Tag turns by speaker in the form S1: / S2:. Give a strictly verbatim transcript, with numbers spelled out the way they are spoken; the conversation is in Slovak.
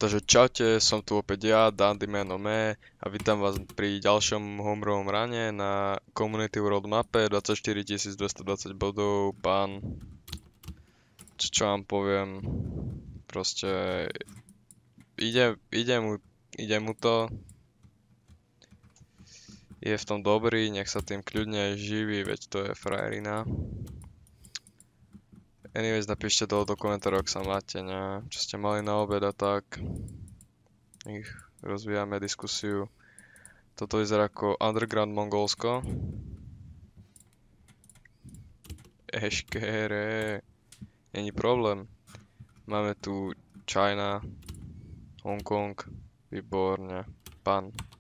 S1: Takže čaute, som tu opäť ja, Dandy meno me a vítam vás pri ďalšom homerovom rane na Community World mape dvadsaťštyri tisíc dvestodvadsať bodov, pán, čo, čo vám poviem, proste ide, ide, mu, ide mu to, je v tom dobrý, nech sa tým kľudne aj živí, veď to je frajerina. Anyways, napíšte dole do komentárov, ak sa máte, ne? Čo ste mali na obed a tak. Ich rozvíjame diskusiu. Toto vyzerá ako Underground Mongolsko. Eškere. Není problém. Máme tu China, Hongkong, výborne. Pán.